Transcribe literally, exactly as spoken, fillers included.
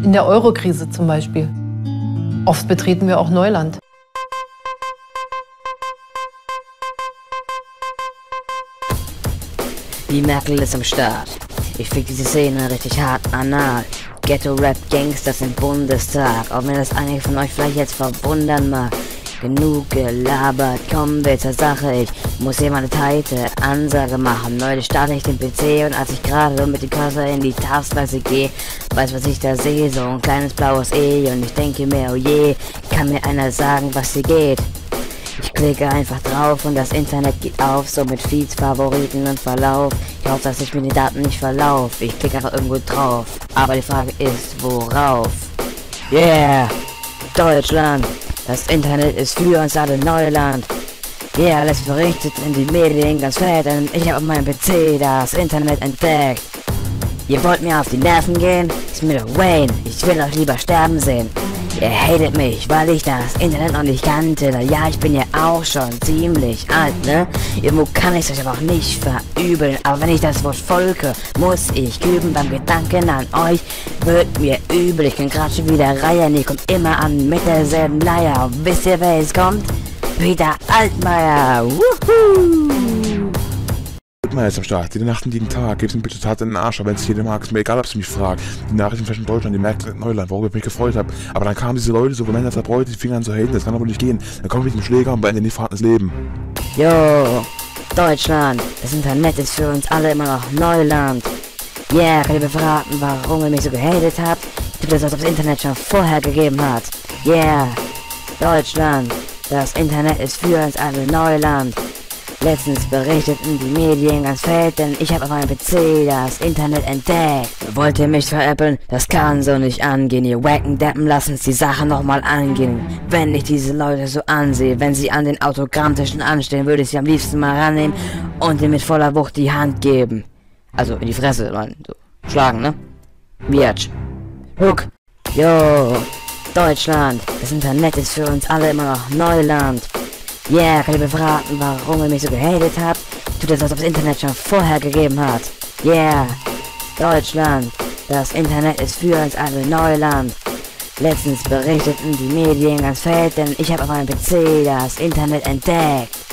In der Eurokrise zum Beispiel. Oft betreten wir auch Neuland. Die Merkel ist am Start. Ich fick diese Szene richtig hart anal. Ghetto-Rap-Gangsters im Bundestag. Auch wenn das einige von euch vielleicht jetzt verwundern mag. Genug gelabert, kommen wir zur Sache. Ich muss hier meine teite Ansage machen. Neulich starte ich den P C und als ich gerade so mit dem Cursor in die Taskleiste gehe, weiß was ich da sehe, so ein kleines blaues E. Und ich denke mir, oh je, kann mir einer sagen, was hier geht? Ich klicke einfach drauf und das Internet geht auf, so mit Feeds, Favoriten und Verlauf. Ich hoffe, dass ich mir die Daten nicht verlaufe. Ich klicke einfach irgendwo drauf, aber die Frage ist, worauf? Yeah, Deutschland, das Internet ist für uns alle Neuland. Yeah, alles berichtet in die Medien ganz fett, und ich habe auf meinem P C das Internet entdeckt. Ihr wollt mir auf die Nerven gehen? Ist mir doch Wayne, ich will euch lieber sterben sehen. Ihr hatet mich, weil ich das Internet noch nicht kannte. Ja, ich bin ja auch schon ziemlich alt, ne? Irgendwo kann ich es euch aber auch nicht verübeln. Aber wenn ich das Wort Volke, muss ich üben. Beim Gedanken an euch wird mir übel. Ich kann grad schon wieder reihen, ihr kommt immer an mit derselben Leier. Und wisst ihr, wer jetzt kommt? Peter Altmaier. Wuhu! Altmaier ist am Start. Jede Nacht und jeden Tag. Gib's mir bitte Tat in den Arsch, aber wenn es jeder mag, ist mir egal, ob sie mich fragt. Die Nachrichten von Deutschland, die merken in Neuland, worüber ich mich gefreut habe. Aber dann kamen diese Leute, so Männer zerbräut, die fingen an zu haten, das kann aber nicht gehen. Dann kommen wir mit dem Schläger und beenden nicht vorhandenes Leben. Jo, Deutschland, das Internet ist für uns alle immer noch Neuland. Yeah, könnt ihr mir verraten, warum ihr mich so gehatet habt? Ich das, was das Internet schon vorher gegeben hat. Yeah, Deutschland, das Internet ist für uns alle Neuland. Letztens berichteten die Medien ganz fett, denn ich habe auf meinem P C das Internet entdeckt. Wollt ihr mich veräppeln? Das kann so nicht angehen. Ihr wacken Deppen, lasst uns die Sache nochmal angehen. Wenn ich diese Leute so ansehe, wenn sie an den Autogrammtischen anstehen, würde ich sie am liebsten mal rannehmen und ihnen mit voller Wucht die Hand geben. Also in die Fresse, Mann. So. Schlagen, ne? Biatch. Hook. Jo. Deutschland. Das Internet ist für uns alle immer noch Neuland. Yeah, könnt ihr mir verraten, warum ihr mich so gehatet habt? Tut das, was das Internet schon vorher gegeben hat. Yeah, Deutschland, das Internet ist für uns alle Neuland. Letztens berichteten die Medien ganz fett, denn ich habe auf meinem P C das Internet entdeckt.